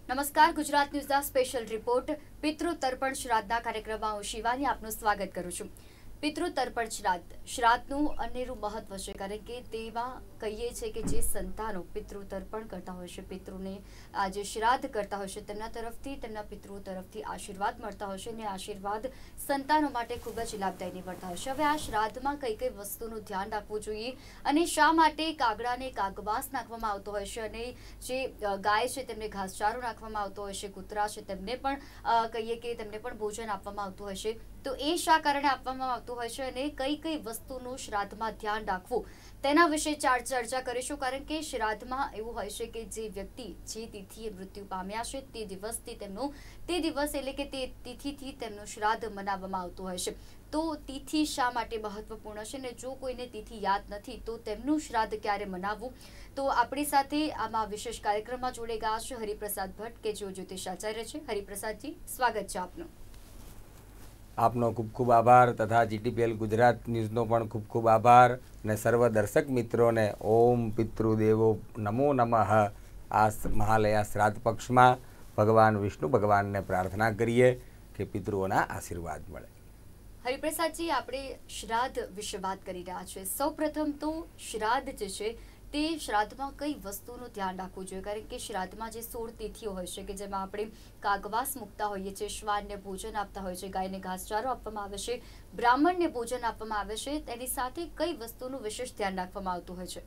નમસ્કાર, Gujarat ન્યૂઝના special report પિતૃ તર્પણ શ્રાદ્ધના કાર્યક્રમમાં હું શિવાની આપનું સ્વાગત કરું છું। પિતૃ તર્પણ શ્રાદ્ધનું અનેરું મહત્વ છે, કારણ કે તેમાં કહીએ છીએ કે જે સંતાનો પિતૃ તર્પણ કરતા હોય છે, પિતૃને જે શ્રાદ્ધ કરતા હોય છે, તેમના તરફથી તેમના પિતૃઓ તરફથી આશીર્વાદ મળતા હોય છે અને આશીર્વાદ સંતાનો માટે ખૂબ જ લાભદાયી નીવડતા હોય છે। હવે આ શ્રાદ્ધમાં કઈ કઈ વસ્તુનું ધ્યાન રાખવું જોઈએ અને શા માટે કાગડાને કાગવાસ નાખવામાં આવતો હોય છે અને જે ગાય છે તેમને ઘાસચારો નાખવામાં આવતો હોય છે, કૂતરા છે તેમને પણ કહીએ કે તેમને પણ ભોજન આપવામાં આવતું હોય છે, તો એ શા કારણે આપવામાં આવતું હોય છે અને કઈ કઈ વસ્તુનું શ્રાદ્ધમાં ધ્યાન રાખવું તેના વિશે ચર્ચા કરીશું। કારણ કે શ્રાદ્ધમાં એવું હોય છે કે જે વ્યક્તિ જે તિથિએ મૃત્યુ પામ્યા છે તે દિવસથી તેમનું તે દિવસ એટલે કે તે તિથિથી તેમનું શ્રાદ્ધ મનાવવામાં આવતું હોય છે। તો તિથિ શા માટે મહત્વપૂર્ણ છે ને જો કોઈને તિથિ યાદ નથી તો તેમનું શ્રાદ્ધ ક્યારે મનાવવું, તો આપણી સાથે આમાં વિશેષ કાર્યક્રમમાં જોડે ગયા છે હરિપ્રસાદ ભટ્ટ કે જેઓ જ્યોતિષાચાર્ય છે। હરિપ્રસાદજી, સ્વાગત છે આપનું। આપનો ખૂબ ખૂબ આભાર તથા જીટીપીએલ ગુજરાત ન્યૂઝનો પણ ખૂબ ખૂબ આભાર અને સર્વ દર્શક મિત્રોને ઓમ પિતૃદેવો નમો નમઃ। આ મહાલયા શ્રાદ્ધ પક્ષમાં ભગવાન વિષ્ણુ ભગવાનને પ્રાર્થના કરીએ કે પિતૃઓના આશીર્વાદ મળે। હરિપ્રસાદજી, આપણે શ્રાદ્ધ વિશે વાત કરી રહ્યા છીએ। સૌપ્રથમ તો શ્રાદ્ધ જે છે તે શ્રાદ્ધમાં કઈ વસ્તુનું ધ્યાન રાખવું જોઈએ, કારણ કે શ્રાદ્ધમાં જે 16 તિથિઓ હોય છે કે જેમાં આપણે કાગવાસ મૂકતા હોઈએ છીએ, શ્વાનને ભોજન આપતા હોય છે, ગાયને ઘાસચારો આપવામાં આવે છે, બ્રાહ્મણને ભોજન આપવામાં આવે છે, તેની સાથે કઈ વસ્તુનું વિશેષ ધ્યાન રાખવામાં આવતું હોય છે?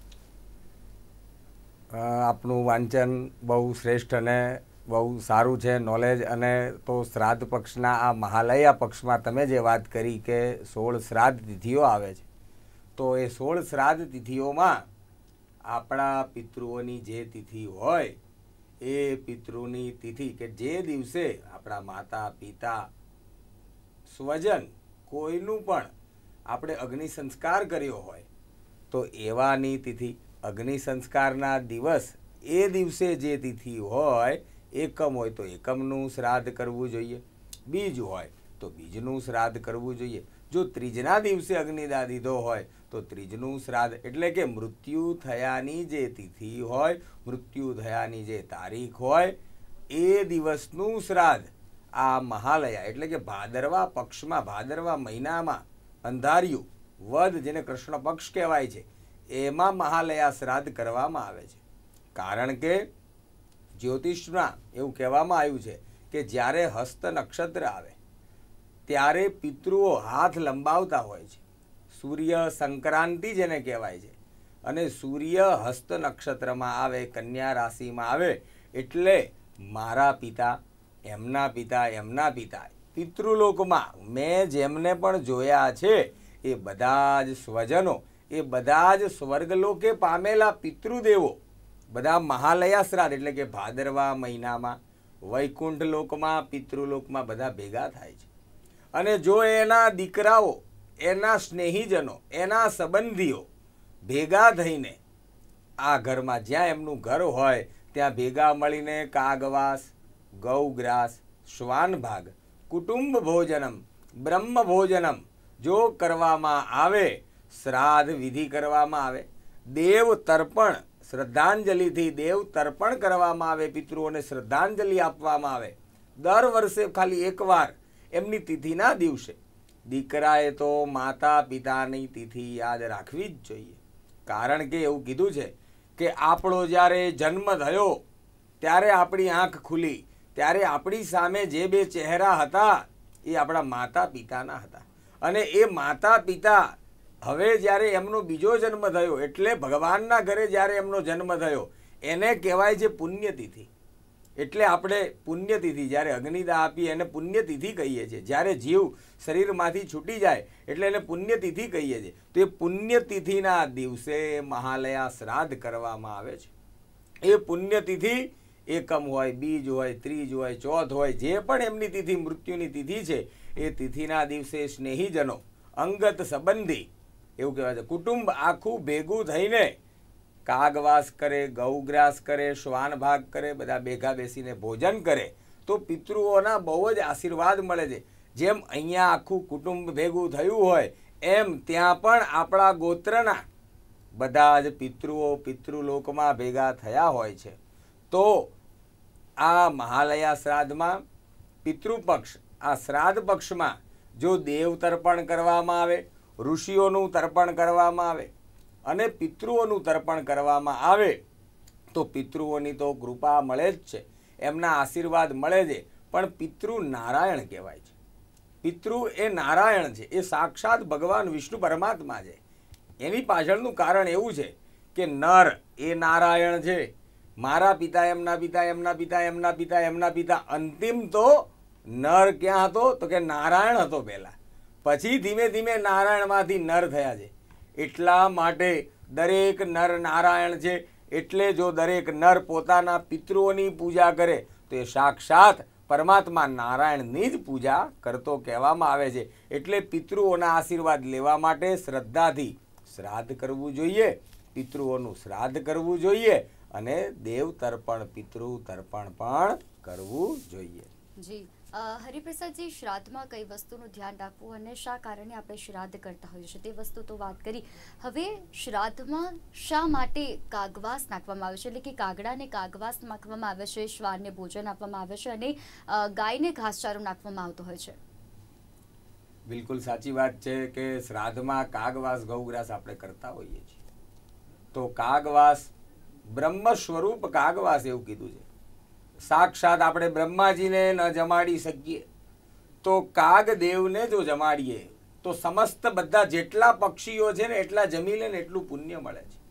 આપનું વાંચન બહુ શ્રેષ્ઠ અને બહુ સારું છે, નોલેજ। અને તો શ્રાદ્ધ પક્ષના આ મહાલયા પક્ષમાં તમે જે વાત કરી કે 16 શ્રાદ્ધ તિથિઓ આવે છે, તો એ 16 શ્રાદ્ધ તિથિઓમાં આપણા પિતૃઓની જે તિથિ હોય એ પિતૃની તિથિ કે જે દિવસે આપણા માતા પિતા સ્વજન કોઈનું પણ આપણે અગ્નિ સંસ્કાર કર્યો હોય તો એવાની તિથિ, અગ્નિ સંસ્કારના દિવસ એ દિવસે જે તિથિ હોય, એકમ હોય તો એકમનું શ્રાદ્ધ કરવું જોઈએ, બીજ હોય તો બીજનું શ્રાદ્ધ કરવું જોઈએ। જો ત્રીજના દિવસે અગ્નિદાહ દીધો હોય તો ત્રીજનું શ્રાદ્ધ, એટલે કે મૃત્યુ થયાની જે તિથિ હોય, મૃત્યુ થયાની જે તારીખ હોય એ દિવસનું શ્રાદ્ધ આ મહાલયા એટલે કે ભાદરવા પક્ષમાં, ભાદરવા મહિનામાં અંધારિયું વદ જેને કૃષ્ણ પક્ષ કહેવાય છે એમાં મહાલયા શ્રાદ્ધ કરવામાં આવે છે। કારણ કે જ્યોતિષમાં એવું કહેવામાં આવ્યું છે કે જ્યારે હસ્ત નક્ષત્ર આવે ત્યારે પિતૃઓ હાથ લંબાવતા હોય છે। સૂર્ય સંક્રાંતિ જેને કહેવાય છે અને સૂર્ય હસ્ત નક્ષત્રમાં આવે, કન્યા રાશિમાં આવે એટલે મારા પિતા, એમના પિતા, એમના પિતા પિતૃલોકમાં મેં જેમને પણ જોયા છે એ બધા જ સ્વજનો, એ બધા જ સ્વર્ગલોકે પામેલા પિતૃદેવો બધા મહાલયા શ્રાદ્ધ એટલે કે ભાદરવા મહિનામાં વૈકુંઠ લોકમાં, પિતૃલોકમાં બધા ભેગા થાય છે। અને જો એના દીકરાઓ, એના સ્નેહીજનો, એના સંબંધીઓ ભેગા થઈને આ ઘરમાં જ્યાં એમનું ઘર હોય ત્યાં ભેગા મળીને કાગવાસ, ગૌગ્રાસ, શ્વાનભાગ, કુટુંબ ભોજનમ, બ્રહ્મ ભોજનમ જો કરવામાં આવે, શ્રાદ્ધ વિધિ કરવામાં આવે, દેવ તર્પણ શ્રદ્ધાંજલિથી દેવ તર્પણ કરવામાં આવે, પિતૃઓને શ્રદ્ધાંજલિ આપવામાં આવે। દર વર્ષે ખાલી એકવાર એમની તિથિના દિવસે દીકરાએ તો માતા પિતાની તિથિ યાદ રાખવી જ જોઈએ। કારણ કે એવું કીધું છે કે આપણો જ્યારે જન્મ થયો ત્યારે આપણી આંખ ખુલી ત્યારે આપણી સામે જે બે ચહેરા હતા એ આપણા માતા પિતાના હતા, અને એ માતા પિતા હવે જ્યારે એમનો બીજો જન્મ થયો એટલે ભગવાનના ઘરે જ્યારે એમનો જન્મ થયો એને કહેવાય છે પુણ્યતિથિ। એટલે આપણે પુણ્યતિથિ જ્યારે અગ્નિદાહ આપીએ એને પુણ્યતિથિ કહીએ છીએ। જ્યારે જીવ શરીરમાંથી છૂટી જાય એટલે એને પુણ્યતિથિ કહીએ છીએ। તો એ પુણ્યતિથિના દિવસે મહાલયા શ્રાદ્ધ કરવામાં આવે છે। એ પુણ્યતિથિ એકમ હોય, બીજ હોય, ત્રીજ હોય, ચોથ હોય, જે પણ એમની તિથિ મૃત્યુની તિથિ છે એ તિથિના દિવસે સ્નેહીજનો, અંગત સંબંધી એવું કહેવાય છે કુટુંબ આખું ભેગું થઈને કાગવાસ કરે, ગૌગ્રાસ કરે, શ્વાન ભાગ કરે, બધા ભેગા બેસીને ભોજન કરે તો પિતૃઓના બહુ જ આશીર્વાદ મળે છે। જેમ અહીંયા આખું કુટુંબ ભેગું થયું હોય એમ ત્યાં પણ આપણા ગોત્રના બધા જ પિતૃઓ પિતૃલોકમાં ભેગા થયા હોય છે। તો આ મહાલયા શ્રાદ્ધમાં પિતૃપક્ષ, આ શ્રાદ્ધ પક્ષમાં જો દેવ તર્પણ કરવામાં આવે, ઋષિઓનું તર્પણ કરવામાં આવે અને પિતૃઓનું તર્પણ કરવામાં આવે તો પિતૃઓની તો કૃપા મળે જ છે, એમના આશીર્વાદ મળે છે. પણ પિતૃ નારાયણ કહેવાય છે. પિતૃ એ નારાયણ છે, એ સાક્ષાત ભગવાન વિષ્ણુ પરમાત્મા છે. એની પાછળનું કારણ એવું છે કે નર એ નારાયણ છે. મારા પિતા, એમના પિતા, એમના પિતા, એમના પિતા, એમના પિતા, અંતિમ તો નર ક્યાં હતો તો કે નારાયણ હતો પહેલા, પછી ધીમે ધીમે નારાયણમાંથી નર થયા છે. એટલા માટે દરેક નર નારાયણ છે. એટલે જો દરેક નર પોતાના પિતૃઓની પૂજા કરે તો એ સાક્ષાત પરમાત્મા નારાયણની જ પૂજા કરતો કહેવામાં આવે છે. એટલે પિતૃઓના આશીર્વાદ લેવા માટે શ્રદ્ધાથી શ્રાદ્ધ કરવું જોઈએ, પિતૃઓનું શ્રાદ્ધ કરવું જોઈએ અને દેવ તર્પણ, પિતૃ તર્પણ પણ કરવું જોઈએ. જી હરિપ્રસાદજી, શ્રાદ્ધમાં કઈ વસ્તુનું ધ્યાન રાખવું અને શા કારણે આપણે શ્રાદ્ધ કરતા હોઈએ છીએ તે વસ્તુ તો વાત કરી. હવે શ્રાદ્ધમાં શા માટે કાગવાસ નાખવામાં આવે છે, એટલે કે કાગડાને કાગવાસ નાખવામાં આવે છે, શ્વાનને ભોજન આપવામાં આવે છે અને ગાયને ઘાસચારો નાખવામાં આવતો હોય છે? બિલકુલ સાચી વાત છે કે શ્રાદ્ધમાં કાગવાસ, ગૌગ્રાસ આપણે કરતા હોઈએ છીએ. તો કાગવાસ બ્રહ્મ સ્વરૂપ કાગવાસ એવું કીધું છે. સાક્ષાત આપણે બ્રહ્માજીને ન જમાડી શકીએ તો કાગદેવને જો જમાડીએ તો સમસ્ત બધા જેટલા પક્ષીઓ છે ને એટલા જમી લે ને એટલું પુણ્ય મળે છે.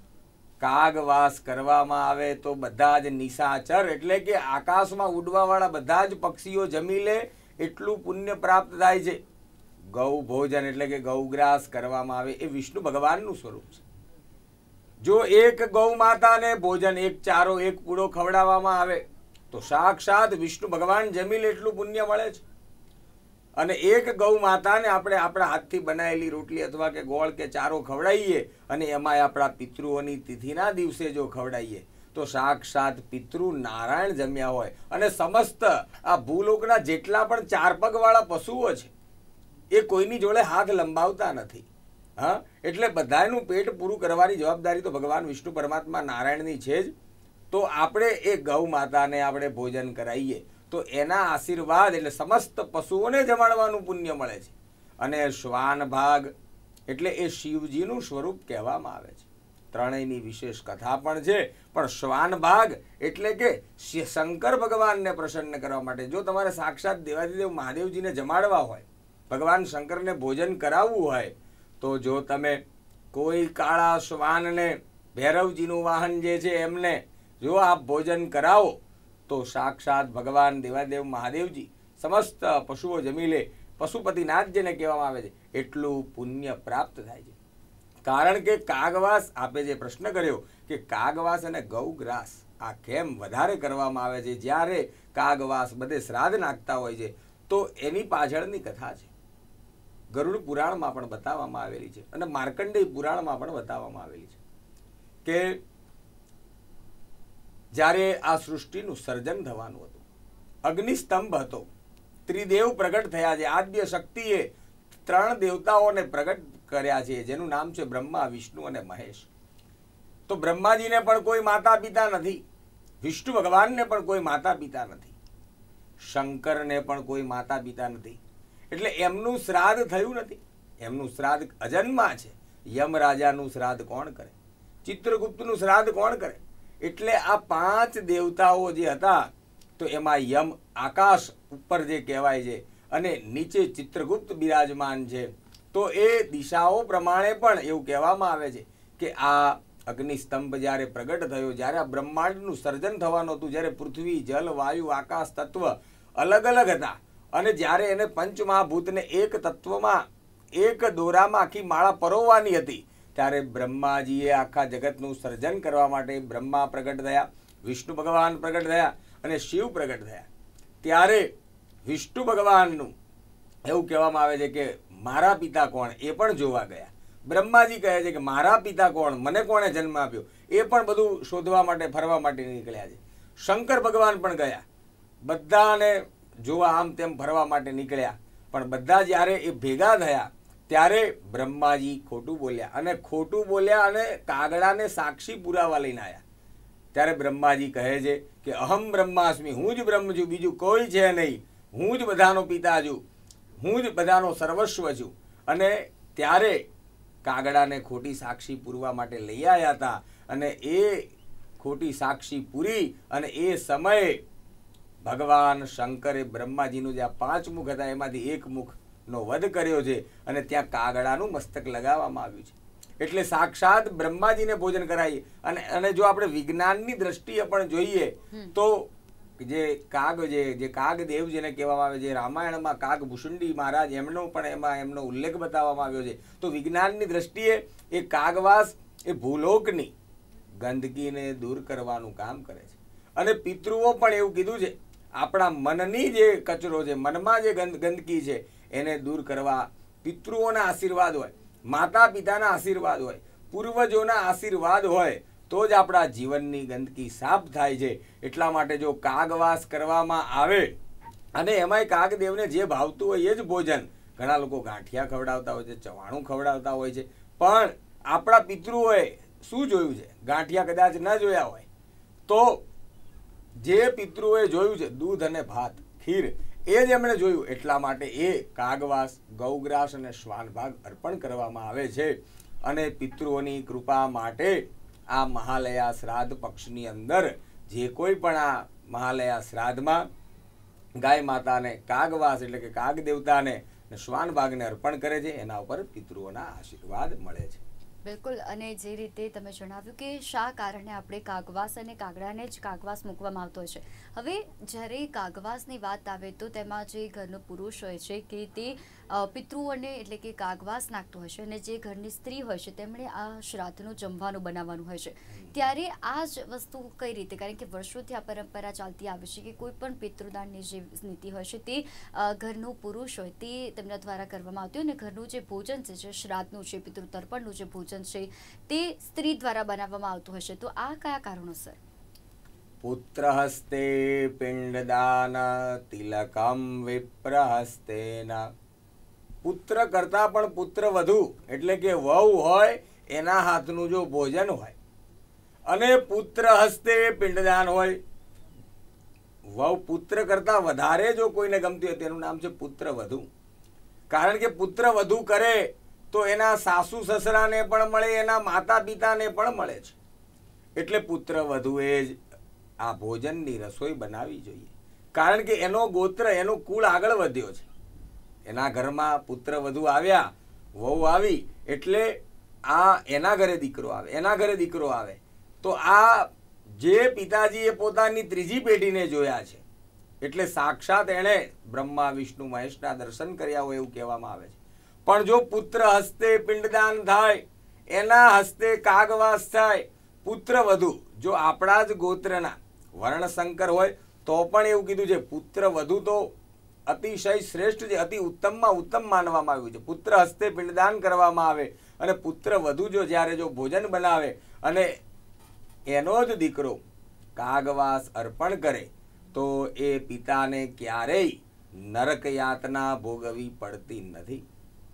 કાગવાસ કરવામાં આવે તો બધા જ નિશાચર એટલે કે આકાશમાં ઉડવાવાળા બધા જ પક્ષીઓ જમી લે એટલું પુણ્ય પ્રાપ્ત થાય છે. ગૌ ભોજન એટલે કે ગૌગ્રાસ કરવામાં આવે એ વિષ્ણુ ભગવાનનું સ્વરૂપ છે. જો એક ગૌ માતાને ભોજન, એક ચારો, એક પૂડો ખવડાવવામાં આવે તો સાક્ષાત વિષ્ણુ ભગવાન જમીલ એટલું પુણ્ય મળે છે. અને એક ગૌ માતાને આપણે આપણા હાથથી બનાવેલી રોટલી અથવા કે ગોળ કે ચારો ખવડાવીએ અને એમાં આપણા પિતૃઓની તિથિના દિવસે જો ખવડાવીએ તો સાક્ષાત પિતૃ નારાયણ જમ્યા હોય. અને સમસ્ત આ ભૂલોકના જેટલા પણ ચાર પગવાળા પશુઓ છે એ કોઈની જોડે હાથ લંબાવતા નથી. હા, એટલે બધાનું પેટ પૂરું કરવાની જવાબદારી તો ભગવાન વિષ્ણુ પરમાત્મા નારાયણની છે જ. તો આપણે એ ગૌ માતાને આપણે ભોજન કરાવીએ તો એના આશીર્વાદ એટલે સમસ્ત પશુઓને જમાડવાનું પુણ્ય મળે છે. અને શ્વાન ભાગ એટલે એ શિવજીનું સ્વરૂપ કહેવામાં આવે છે. ત્રણેયની વિશેષ કથા પણ છે. પણ શ્વાન ભાગ એટલે કે શંકર ભગવાનને પ્રસન્ન કરવા માટે જો તમારે સાક્ષાત દેવાધિદેવ મહાદેવજીને જમાડવા હોય, ભગવાન શંકરને ભોજન કરાવવું હોય તો જો તમે કોઈ કાળા શ્વાનને, ભૈરવજીનું વાહન જે છે એમને જો આપ ભોજન કરાવો તો સાક્ષાત ભગવાન દેવાદેવ મહાદેવજી સમસ્ત પશુઓ જમી લે, પશુપતિનાથ જેને કહેવામાં આવે છે એટલું પુણ્ય પ્રાપ્ત થાય છે. કારણ કે કાગવાસ, આપે જે પ્રશ્ન કર્યો કે કાગવાસ અને ગૌગ્રાસ આ કેમ વધારે કરવામાં આવે છે જ્યારે કાગવાસ બધે શ્રાદ્ધ નાખતા હોય છે, તો એની પાછળની કથા છે. ગરુડ પુરાણમાં પણ બતાવવામાં આવેલી છે અને માર્કંડેય પુરાણમાં પણ બતાવવામાં આવેલી છે કે જ્યારે આ સૃષ્ટિનું સર્જન થવાનું હતું, અગ્નિસ્તંભ હતો, ત્રિદેવ પ્રગટ થયા છે. આદ્ય શક્તિએ ત્રણ દેવતાઓને પ્રગટ કર્યા છે જેનું નામ છે બ્રહ્મા, વિષ્ણુ અને મહેશ. તો બ્રહ્માજીને પણ કોઈ માતા પિતા નથી, વિષ્ણુ ભગવાનને પણ કોઈ માતા પિતા નથી, શંકરને પણ કોઈ માતા પિતા નથી. એટલે એમનું શ્રાદ્ધ થયું નથી. એમનું શ્રાદ્ધ અજન્મા છે. યમરાજાનું શ્રાદ્ધ કોણ કરે? ચિત્રગુપ્તનું શ્રાદ્ધ કોણ કરે? એટલે આ પાંચ દેવતાઓ જે હતા તો એમાં યમ આકાશ ઉપર જે કહેવાય છે અને નીચે ચિત્રગુપ્ત બિરાજમાન છે. તો એ દિશાઓ પ્રમાણે પણ એવું કહેવામાં આવે છે કે આ અગ્નિસ્તંભ જ્યારે પ્રગટ થયો, જ્યારે આ બ્રહ્માંડનું સર્જન થવાનું હતું, જ્યારે પૃથ્વી, જલ, વાયુ, આકાશ તત્વ અલગ અલગ હતા અને જ્યારે એને પંચમહાભૂતને એક તત્વમાં, એક દોરામાં આખી માળા પરોવવાની હતી, ત્યારે બ્રહ્માજીએ આખા જગતનું સર્જન કરવા માટે બ્રહ્મા પ્રગટ થયા, વિષ્ણુ ભગવાન પ્રગટ થયા અને શિવ પ્રગટ થયા. ત્યારે વિષ્ણુ ભગવાનનું એવું કહેવામાં આવે છે કે મારા પિતા કોણ એ પણ જોવા ગયા. બ્રહ્માજી કહે છે કે મારા પિતા કોણ, મને કોણે જન્મ આપ્યો, એ પણ બધું શોધવા માટે, ફરવા માટે નીકળ્યા છે. શંકર ભગવાન પણ ગયા, બધાને જોવા આમ તેમ ફરવા માટે નીકળ્યા. પણ બધા જ્યારે એ ભેગા થયા ત્યારે બ્રહ્માજી ખોટું બોલ્યા અને કાગડાને સાક્ષી પુરાવા લઈને આવ્યા ત્યારે બ્રહ્માજી કહે છે કે અહમ બ્રહ્માસ્મિ, હું જ બ્રહ્મ છું, બીજું કોઈ છે નહીં, હું જ બધાનો પિતા છું, હું જ બધાનો સર્વસ્વ છું. અને ત્યારે કાગડાને ખોટી સાક્ષી પૂરવા માટે લઈ આવ્યા હતા અને એ ખોટી સાક્ષી પૂરી અને એ સમયે ભગવાન શંકરે બ્રહ્માજીનું જે આ 5 મુખ હતા એમાંથી એક મુખનો વધ કર્યો છે અને ત્યાં કાગડાનું મસ્તક લગાવવામાં આવ્યું છે. એટલે સાક્ષાત બ્રહ્માજીને ભોજન કરાય. અને જો આપણે વિજ્ઞાનની દ્રષ્ટિએ પણ જોઈએ તો જે કાગદેવ જેને કહેવામાં આવે છે, રામાયણમાં કાગભૂષુંડી મહારાજ એમનો પણ એમનો ઉલ્લેખ બતાવવામાં આવ્યો છે. તો વિજ્ઞાનની દ્રષ્ટિએ એ કાગવાસ એ ભૂલોકની ગંદકીને દૂર કરવાનું કામ કરે છે. અને પિતૃઓ પણ એવું કીધું છે, આપણા મનની જે કચરો છે, મનમાં જે ગંદકી છે એને દૂર કરવા પિતૃઓના આશીર્વાદ હોય, માતા પિતાના આશીર્વાદ હોય, પૂર્વજોના આશીર્વાદ હોય તો જ આપણા જીવનની ગંદકી સાફ થાય છે. એટલા માટે જો કાગવાસ કરવામાં આવે અને એમાંય કાગદેવને જે ભાવતું હોય એ જ ભોજન, ઘણા લોકો ગાંઠિયા ખવડાવતા હોય છે, ચવાણું ખવડાવતા હોય છે, પણ આપણા પિતૃઓએ શું જોયું છે? ગાંઠિયા કદાચ ન જોયા હોય તો જે પિતૃઓએ જોયું છે દૂધ અને ભાત, ખીર, એ જ એમણે જોયું. એટલા માટે એ કાગવાસ, ગૌગ્રાસ અને શ્વાનભાગ અર્પણ કરવામાં આવે છે. અને પિતૃઓની કૃપા માટે આ મહાલયા શ્રાદ્ધ પક્ષની અંદર જે કોઈ પણ આ મહાલયા શ્રાદ્ધમાં ગાય માતાને કાગવાસ એટલે કે કાગ દેવતાને શ્વાનભાગને અર્પણ કરે છે, એના ઉપર પિતૃઓના આશીર્વાદ મળે છે. બિલકુલ. અને જે રીતે તમે જણાવ્યું કે શા કારણે આપણે કાગવાસ અને કાગડાને જ કાગવાસ મૂકવામાં આવતો હોય છે. હવે જ્યારે કાગવાસની વાત આવે તો તેમાં જે ઘરનો પુરુષ હોય છે કે તે પિતૃઓને એટલે કે કાગવાસ નાખતો હોય છે અને જે ઘરની સ્ત્રી હોય છે તેમણે આ શ્રાદ્ધનું જમવાનું બનાવવાનું હોય છે. ત્યારે આ જ વસ્તુ કઈ રીતે, કારણ કે વર્ષોથી આ પરંપરા ચાલતી આવે છે કે કોઈ પણ પિતૃદાનની જે નીતિ હોય છે તે ઘરનો પુરુષ હોય તે તેમના દ્વારા કરવામાં આવતી હોય અને ઘરનું જે ભોજન છે, જે શ્રાદ્ધનું છે, પિતૃ તર્પણનું જે ભોજન છે તે સ્ત્રી દ્વારા બનાવવામાં આવતું હશે. તો આ કયા કારણોસર? પુત્ર હસ્તે પિંડદાન તિલકમ વિપ્રહસ્તેન. પુત્ર કરતા પણ પુત્ર વધુ એટલે કે વહુ હોય એના હાથનું જો ભોજન હોય અને પુત્ર હસ્તે પિંડદાન હોય, વહુ પુત્ર કરતા વધારે જો કોઈને ગમતી હોય તેનું નામ છે પુત્ર વધુ. કારણ કે પુત્ર વધુ કરે તો એના સાસુ સસરાને પણ મળે, એના માતા પિતાને પણ મળે છે. એટલે પુત્ર વધુએ જ આ ભોજનની રસોઈ બનાવવી જોઈએ. કારણ કે એનો ગોત્ર, એનો કુળ આગળ વધ્યો છે. એના ઘરમાં પુત્ર વધુ આવ્યા, વહુ આવી એટલે આ એના ઘરે દીકરો આવે, એના ઘરે દીકરો આવે તો આ જે પિતાજીએ પોતાની ત્રીજી પેઢીને જોયા છે એટલે સાક્ષાત એણે બ્રહ્મા વિષ્ણુ મહેશના દર્શન કર્યા હોય એવું કહેવામાં આવે છે. પણ જો પુત્ર હસ્તે પિંડદાન થાય, એના હસ્તે કાગવાસ થાય, પુત્ર વધુ જો આપણા જ ગોત્રના વર્ણશંકર હોય તો પણ એવું કીધું છે પુત્ર વધુ તો અતિશય શ્રેષ્ઠ છે, અતિ ઉત્તમમાં ઉત્તમ માનવામાં આવ્યું છે. પુત્ર હસ્તે પિંડદાન કરવામાં આવે અને પુત્ર વધુ જો જ્યારે જો ભોજન બનાવે અને એનો જ દીકરો કાગવાસ અર્પણ કરે તો એ પિતાને ક્યારેય નરક યાતના ભોગવવી પડતી નથી.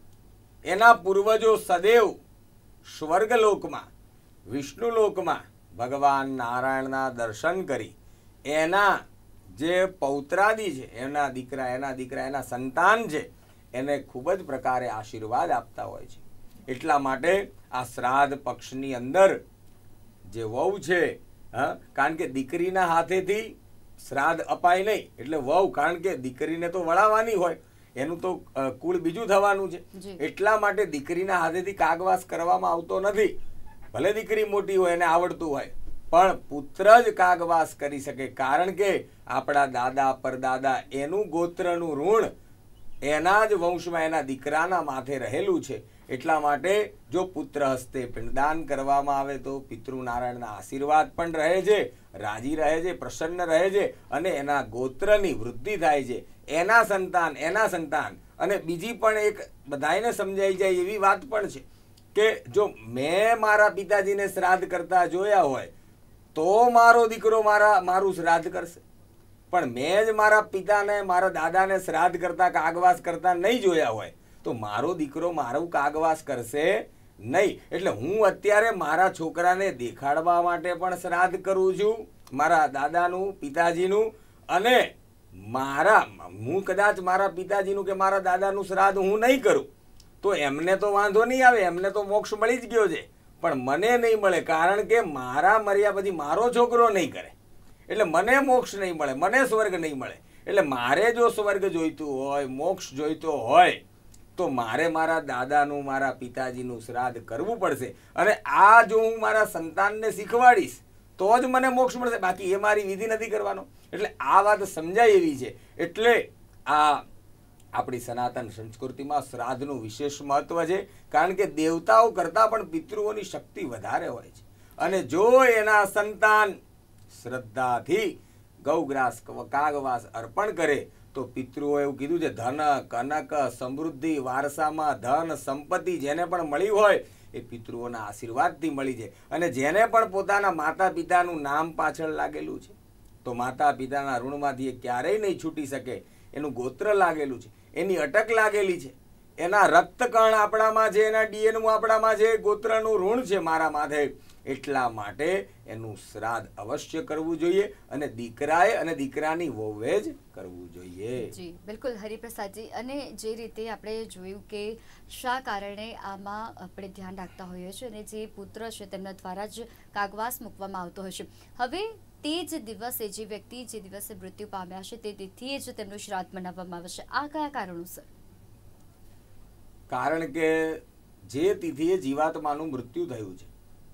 એના પૂર્વજો સદૈવ સ્વર્ગલોકમાં, વિષ્ણુલોકમાં ભગવાન નારાયણના દર્શન કરી એના જે પૌત્રાદી છે, એના દીકરા, એના સંતાન છે, એને ખૂબ જ પ્રકારે આશીર્વાદ આપતા હોય છે. એટલા માટે આ શ્રાદ્ધ પક્ષની અંદર જે વહુ છે, કારણ કે દીકરીના હાથેથી શ્રાદ્ધ અપાય નહીં એટલે વહુ, કારણ કે દીકરીને તો વળાવવાની હોય, એનું તો કુળ બીજું થવાનું છે. એટલા માટે દીકરીના હાથેથી કાગવાસ કરવામાં આવતો નથી. ભલે દીકરી મોટી હોય એને આવડતું હોય પણ પુત્ર જ કાગવાસ કરી શકે. કારણ કે આપણા દાદા પરદાદા એનું ગોત્રનું ઋણ એના જ વંશમાં એના દીકરાના માથે રહેલું છે. એટલા માટે જો પુત્ર હસ્તે પિંડદાન કરવામાં આવે તો પિતૃનારાયણના આશીર્વાદ પણ રહે છે, રાજી રહે છે, પ્રસન્ન રહે છે અને એના ગોત્રની વૃદ્ધિ થાય છે. એના સંતાન અને બીજી પણ એક બધાને સમજાઈ જાય એવી વાત પણ છે કે જો મેં મારા પિતાજીને શ્રાદ્ધ કરતા જોયા હોય તો મારો દીકરો મારું શ્રાદ્ધ કરશે, પણ મેં જ મારા પિતાને, મારા દાદાને શ્રાદ્ધ કરતા, કાગવાસ કરતા નહીં જોયા હોય તો મારો દીકરો મારું કાગવાસ કરશે નહીં. એટલે હું અત્યારે મારા છોકરાને દેખાડવા માટે પણ શ્રાદ્ધ કરું છું, મારા દાદાનું, પિતાજીનું, અને હું કદાચ મારા પિતાજીનું કે મારા દાદાનું શ્રાદ્ધ હું નહીં કરું તો એમને તો વાંધો નહીં આવે, એમને તો મોક્ષ મળી જ ગયો છે, પણ મને નહીં મળે, કારણ કે મારા મર્યા પછી મારો છોકરો નહીં કરે એટલે મને મોક્ષ નહીં મળે, મને સ્વર્ગ નહીં મળે. એટલે મારે જો સ્વર્ગ જોઈતું હોય, મોક્ષ જોઈતો હોય તો મારે મારા દાદાનું, મારા પિતાજીનું શ્રાદ્ધ કરવું પડશે. અને આ જો હું મારા સંતાનને શીખવાડીશ તો જ મને મોક્ષ મળશે, બાકી એ મારી વિધિ નથી કરવાનો. એટલે આ વાત સમજાય એવી છે. એટલે આ આપણી સનાતન સંસ્કૃતિમાં શ્રાદ્ધનું વિશેષ મહત્વ છે, કારણ કે દેવતાઓ કરતાં પણ પિતૃઓની શક્તિ વધારે હોય છે. અને જો એના સંતાન શ્રદ્ધાથી ગૌગ્રાસ કાગવાસ અર્પણ કરે તો પિતૃઓ એવું કીધું છે, ધન કનક સમૃદ્ધિ, વારસામાં ધન સંપત્તિ જેને પણ મળી હોય એ પિતૃઓના આશીર્વાદથી મળી છે. અને જેને પણ પોતાના માતા પિતાનું નામ પાછળ લાગેલું છે તો માતા પિતાના ઋણમાંથી એ ક્યારેય નહીં છૂટી શકે. એનું ગોત્ર લાગેલું છે, એની અટક લાગેલી છે, એના રક્તકણ આપણામાં છે, એના ડીએનએ આપણામાં છે, ગોત્રનું ઋણ છે મારા માથે. એટલા માટે એનું શ્રાદ્ધ અવશ્ય કરવું જોઈએ અને દીકરાએ અને દીકરાની વહુએ જ કરવું જોઈએ. જી બિલકુલ હરિપ્રસાદજી. અને જે રીતે આપણે જોયું કે શા કારણે આમાં આપણે ધ્યાન રાખતા હોઈએ છીએ અને જે પુત્ર છે તેમના દ્વારા જ કાગવાસ મૂકવામાં આવતો હોય છે. હવે તે જ દિવસે જે વ્યક્તિ જે દિવસે મૃત્યુ પામ્યા છે તે તિથિએ જ તેમનું શ્રાદ્ધ મનાવવામાં આવે છે. આ કયા કારણોસર? કારણ કે જે તિથિએ જીવાત્માનું મૃત્યુ થયું છે,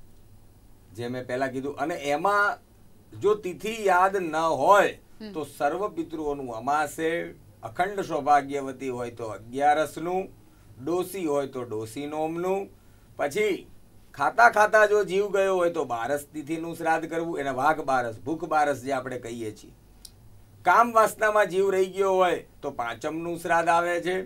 જે મેં પહેલા કીધું, અને એમાં જો તિથિ યાદ ન હોય તો સર્વ પિતૃઓનું અમાસે, અખંડ સૌભાગ્યવતી હોય તો 11નું, ડોસી હોય તો ડોસી નોમનું, પછી ખાતા ખાતા જો જીવ ગયો હોય તો 12 તિથિનું શ્રાદ્ધ કરવું, એને વાઘ બારસ, ભૂખ બારસ જે આપણે કહીએ છીએ. કામ વાસનામાં જીવ રહી ગયો હોય તો 5મનું શ્રાદ્ધ આવે છે.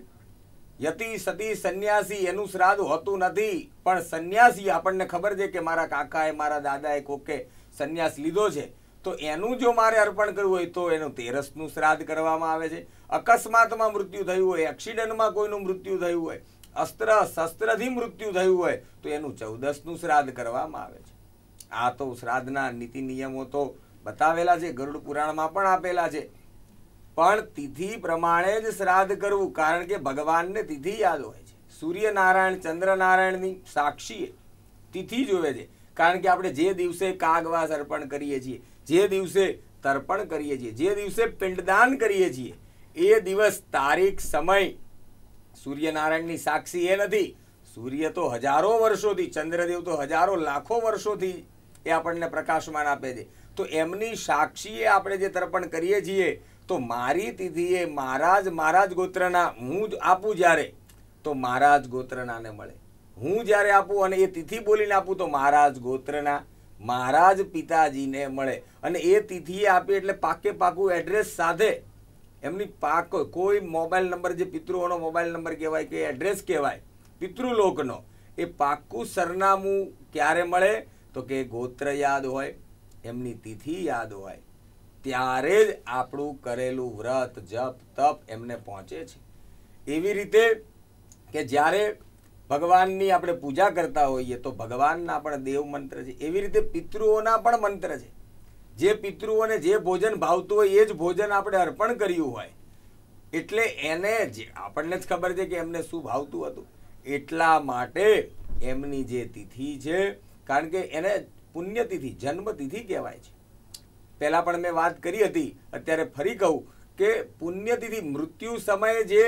યતિ સતી સંન્યાસી એનું શ્રાદ્ધ હોતું નથી, પણ સંન્યાસી આપણને ખબર છે કે મારા કાકાએ, મારા દાદાએ કોકે સંન્યાસ લીધો છે તો એનું જો મારે અર્પણ કરવું હોય તો એનું 13નું શ્રાદ્ધ કરવામાં આવે છે. અકસ્માતમાં મૃત્યુ થયું હોય, એક્સિડન્ટમાં કોઈનું મૃત્યુ થયું હોય, અસ્ત્ર શસ્ત્રથી મૃત્યુ થયું હોય તો એનું 14નું શ્રાદ્ધ કરવામાં આવે છે. આ તો શ્રાદ્ધના નીતિ નિયમો તો બતાવેલા છે, ગરુડ પુરાણમાં પણ આપેલા છે. પણ તિથિ પ્રમાણે જ શ્રાદ્ધ કરવું, કારણ કે ભગવાનને તિથિ યાદ હોય છે. સૂર્યનારાયણ ચંદ્રનારાયણની સાક્ષીએ તિથિ જોવે છે, કારણ કે આપણે જે દિવસે કાગવાસ અર્પણ કરીએ છીએ, જે દિવસે તર્પણ કરીએ છીએ, જે દિવસે પિંડદાન કરીએ છીએ, એ દિવસ, તારીખ, સમય સૂર્યનારાયણની સાક્ષી એ નથી. સૂર્ય તો હજારો વર્ષોથી, ચંદ્રદેવ તો હજારો લાખો વર્ષોથી એ આપણને પ્રકાશમાન આપે છે. તો એમની સાક્ષીએ આપણે જે તર્પણ કરીએ છીએ તો મારી તિથિએ મારા જ ગોત્રના હું જ આપું જ્યારે તો મારા જ ગોત્રનાને મળે. હું જ્યારે આપું અને એ તિથિ બોલીને આપું તો મારા જ ગોત્રના, મારા જ પિતાજીને મળે. અને એ તિથિએ આપી એટલે પાકે પાકું એડ્રેસ સાથે, એમની કોઈ મોબાઈલ નંબર, જે પિતૃઓનો મોબાઈલ નંબર કહેવાય કે એડ્રેસ કહેવાય પિતૃલોકનો, એ પાકું સરનામું ક્યારે મળે તો કે ગોત્ર યાદ હોય, એમની તિથિ યાદ હોય, ત્યારે જ આપણું કરેલું વ્રત જપ તપ એમને પહોંચે છે. એવી રીતે કે જ્યારે ભગવાનની આપણે પૂજા કરતા હોઈએ તો ભગવાનના પણ દેવ મંત્ર છે, એવી રીતે પિતૃઓના પણ મંત્ર છે. જે પિતૃઓને જે ભોજન ભાવતું હોય એ જ ભોજન આપણે અર્પણ કર્યું હોય એટલે એને આપણને જ ખબર છે કે એમને શું ભાવતું હતું. એટલા માટે એમની જે તિથિ છે, કારણ કે એને પુણ્યતિથિ, જન્મતિથિ કહેવાય છે. પહેલા પણ મેં વાત કરી હતી, અત્યારે ફરી કહું કે પુણ્યતિથિ મૃત્યુ સમયે જે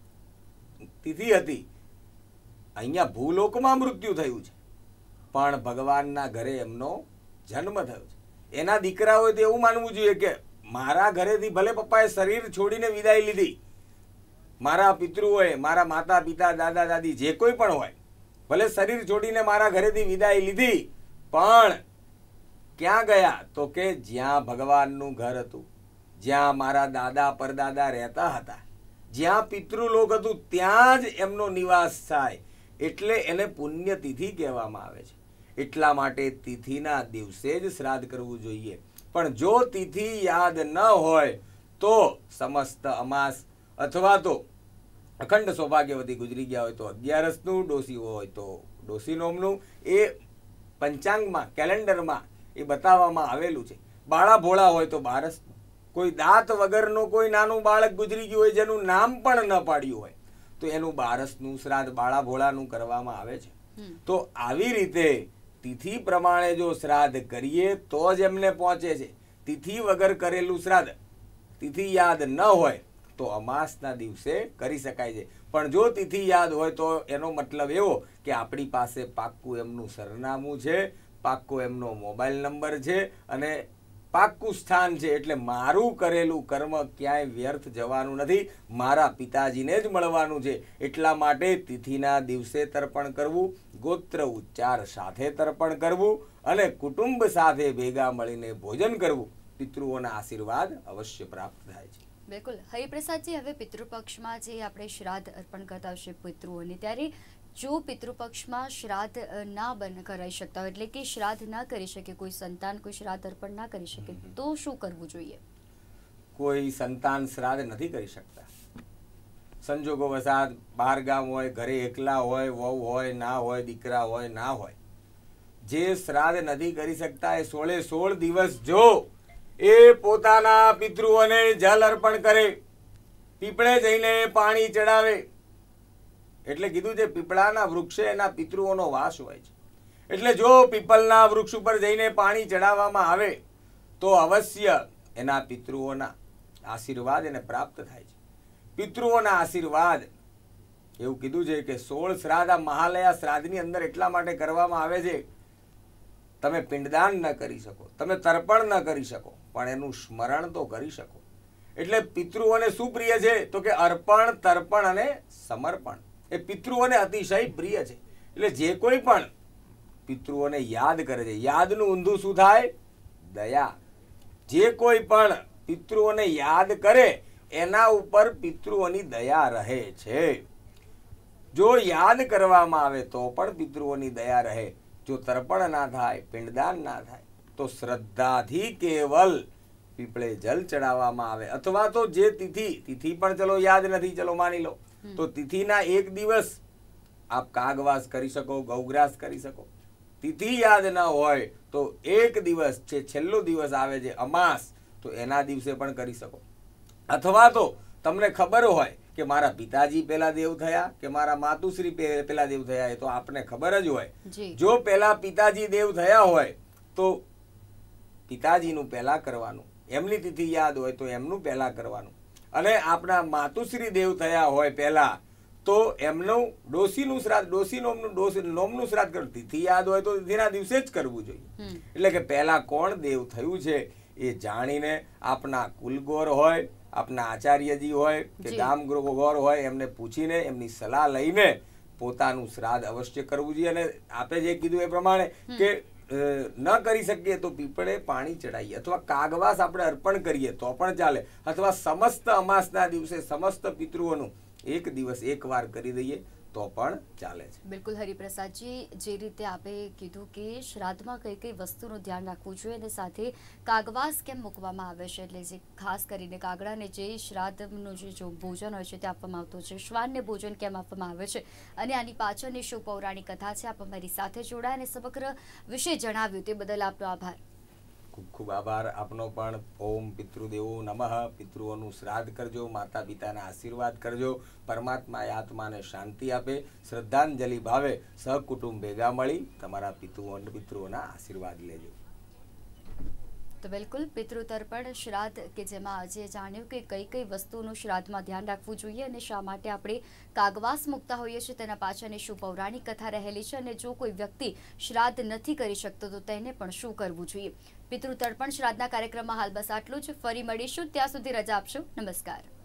તિથિ હતી, અહીંયા ભૂલોકમાં મૃત્યુ થયું છે પણ ભગવાનના ઘરે એમનો જન્મ થયો છે. એના દીકરા હોય તો એવું માનવું જોઈએ કે મારા ઘરેથી ભલે પપ્પાએ શરીર છોડીને વિદાય લીધી, મારા પિતૃઓએ, મારા માતા પિતા દાદા દાદી જે કોઈ પણ હોય, ભલે શરીર છોડીને મારા ઘરેથી વિદાય લીધી, પણ ક્યાં ગયા તો કે જ્યાં ભગવાનનું ઘર હતું, જ્યાં મારા દાદા પરદાદા રહેતા હતા, જ્યાં પિતૃલોક હતું ત્યાં જ એમનો નિવાસ થાય. એટલે એને પુણ્યતિથિ કહેવામાં આવે છે. એટલા માટે તિથિના દિવસે જ શ્રાદ્ધ કરવું જોઈએ. પણ જો તિથિ યાદ ન હોય તો સમસ્ત અમાસ અથવા તો અખંડ સૌભાગ્યવતી ગુજરી ગયા હોય તો 11નું, ડોસી હોય તો ડોસી નોમનું એ પંચાંગમાં કેલેન્ડરમાં એ બતાવવામાં આવેલું છે. બાળા ભોળા હોય તો બારસ, કોઈ દાંત વગરનો કોઈ નાનું બાળક ગુજરી ગયું હોય જેનું નામ પણ ન પાડ્યું હોય તો એનું બારસનું શ્રાદ્ધ બાળા ભોળાનું કરવામાં આવે છે. તો આવી રીતે તિથિ પ્રમાણે જો શ્રાદ્ધ કરીએ તો જ એમને પહોંચે છે. તિથિ વગર કરેલું શ્રાદ્ધ, તિથિ યાદ ન હોય તો અમાસના દિવસે કરી શકાય છે. પણ જો તિથિ યાદ હોય તો એનો મતલબ એવો કે આપણી પાસે પાક્કું એમનું સરનામું છે, પાક્કો એમનો મોબાઈલ નંબર છે અને પાક્કું સ્થાન છે. એટલે મારું કરેલું કર્મ ક્યાંય વ્યર્થ જવાનું નથી, મારા પિતાજીને જ મળવાનું છે. એટલા માટે તિથિના દિવસે તર્પણ કરવું, ગોત્ર ઉચ્ચાર સાથે તર્પણ કરવું અને કુટુંબ સાથે ભેગા મળીને ભોજન કરવું, પિતૃઓના આશીર્વાદ અવશ્ય પ્રાપ્ત થાય છે. બિલકુલ. હરિપ્રસાદજી, હવે પિતૃપક્ષમાં જે આપણે શ્રાદ્ધ અર્પણ કરતા હશે પિતૃઓને, ત્યારે જો પિતૃપક્ષમાં શ્રાદ્ધ ના કરાઈ શકતા હોય, એટલે કે શ્રાદ્ધ ના કરી શકે, કોઈ સંતાન કોઈ શ્રાદ્ધ અર્પણ ના કરી શકે, તો શું કરવું જોઈએ? કોઈ સંતાન શ્રાદ્ધ નથી કરી શકતા, સંજોગો વસાત બહાર ગામ હોય, ઘરે એકલા હોય, વહુ હોય ના હોય, દીકરા હોય ના હોય, જે શ્રાદ્ધ નથી કરી શકતા એ 16 દિવસ જો એ પોતાના પિતૃઓને જલ અર્પણ કરે, પીપળે જઈને પાણી ચડાવે, એટલે કીધું છે પીપળાના વૃક્ષે એના પિતૃઓનો વાસ હોય છે. એટલે જો પીપળના વૃક્ષ ઉપર જઈને પાણી ચડાવવામાં આવે તો અવશ્ય એના પિતૃઓના આશીર્વાદ એને પ્રાપ્ત થાય છે. પિતૃઓના આશીર્વાદ એવું કીધું છે કે 16 શ્રાદ્ધ આ મહાલયા શ્રાદ્ધની અંદર એટલા માટે કરવામાં આવે છે, તમે પિંડદાન ન કરી શકો, તમે તર્પણ ન કરી શકો, પણ એનું સ્મરણ તો કરી શકો. એટલે પિતૃઓને શું પ્રિય છે તો કે અર્પણ, તર્પણ અને સમર્પણ એ પિતૃઓને અતિશય પ્રિય છે. એટલે જે કોઈ પણ પિતૃઓને યાદ કરે છે, યાદનું ઊંધું શું થાય? દયા. જે કોઈ પણ પિતૃઓને યાદ કરે એના ઉપર પિતૃઓની દયા રહે છે. જો યાદ કરવામાં આવે તો પણ પિતૃઓની દયા રહે. જો તર્પણ ના થાય, પિંડદાન ના થાય તો શ્રદ્ધાથી કેવલ પીપળે જલ ચડાવવામાં આવે, અથવા તો જે તિથિ પણ ચલો યાદ નથી, ચલો માની લો તો તિથિના એક દિવસ આપ કાગવાસ કરી શકો, ગૌગ્રાસ કરી શકો. તિથિ યાદ ન હોય તો એક દિવસ છે, છેલ્લો દિવસ આવે છે અમાસ, તો એના દિવસે પણ કરી શકો. અથવા તો તમને ખબર હોય કે મારા પિતાજી પેલા દેવ થયા કે મારા માતુશ્રી પેલા દેવ થયા, એ તો આપને ખબર જ હોય. જો પેલા પિતાજી દેવ થયા હોય તો પિતાજીનું પહેલા કરવાનું, એમની તિથિ યાદ હોય તો એમનું પહેલા કરવાનું, અને આપણા માતુશ્રી દેવ થયા હોય પહેલા તો એમનું ડોસીનું શ્રાદ્ધ, ડોસી નોમનું શ્રાદ્ધ કરવું. તિથિ યાદ હોય તો તિથિના દિવસે જ કરવું જોઈએ. એટલે કે પહેલા કોણ દેવ થયું છે એ જાણીને આપના કુલગોર હોય, આપના આચાર્યજી હોય કે ગામ ગોર હોય, એમને પૂછીને એમની સલાહ લઈને પોતાનું શ્રાદ્ધ અવશ્ય કરવું જોઈએ. અને આપે જે કીધું એ પ્રમાણે કે ન કરી શકીએ તો પીપળે પાણી ચડાવીએ અથવા કાગવાસ આપણે અર્પણ કરીએ તો પણ ચાલે, અથવા સમસ્ત અમાસના દિવસે સમસ્ત પિતૃઓનું એક દિવસ એકવાર કરી દઈએ તો પણ ચાલે છે. બિલકુલ. હરિપ્રસાદજી, જે રીતે આપે કીધું કે શ્રાદ્ધમાં કઈ કઈ વસ્તુનું ધ્યાન રાખવું જોઈએ અને સાથે કાગવાસ કેમ મૂકવામાં આવે છે, એટલે જે ખાસ કરીને કાગડાને જે શ્રાદ્ધનું જે ભોજન હોય છે તે આપવામાં આવતું છે, શ્વાનને ભોજન કેમ આપવામાં આવે છે અને આની પાછળની શું પૌરાણિક કથા છે, આપ અમારી સાથે જોડાયા અને સમગ્ર વિશે જણાવ્યું તે બદલ આપનો આભાર. ખૂબ ખૂબ આભાર આપનો પણ. ઓમ પિતૃદેવો નમઃ. પિતૃઓનું શ્રાદ્ધ કરજો, માતા પિતાના આશીર્વાદ કરજો, પરમાત્મા આત્માને શાંતિ આપે. શ્રદ્ધાંજલિ ભાવે સહકુટુંબ ભેગા મળી તમારા પિતૃઓના આશીર્વાદ લેજો. તો બિલકુલ, પિતૃ તર્પણ શ્રાદ્ધ કે જેમાં આજે જાણ્યું કે કઈ કઈ વસ્તુનું શ્રાદ્ધમાં ધ્યાન રાખવું જોઈએ અને શા માટે આપણે કાગવાસ મૂકતા હોઈએ છીએ, તેના પાછળની શું પૌરાણિક કથા રહેલી છે, અને જો કોઈ વ્યક્તિ શ્રાદ્ધ નથી કરી શકતો તો તેને પણ શું કરવું જોઈએ. પિતૃ તર્પણ શ્રાદ્ધના કાર્યક્રમમાં હાલ બસ આટલું જ. ફરી મળીશું, ત્યાં સુધી રજા આપશો. નમસ્કાર.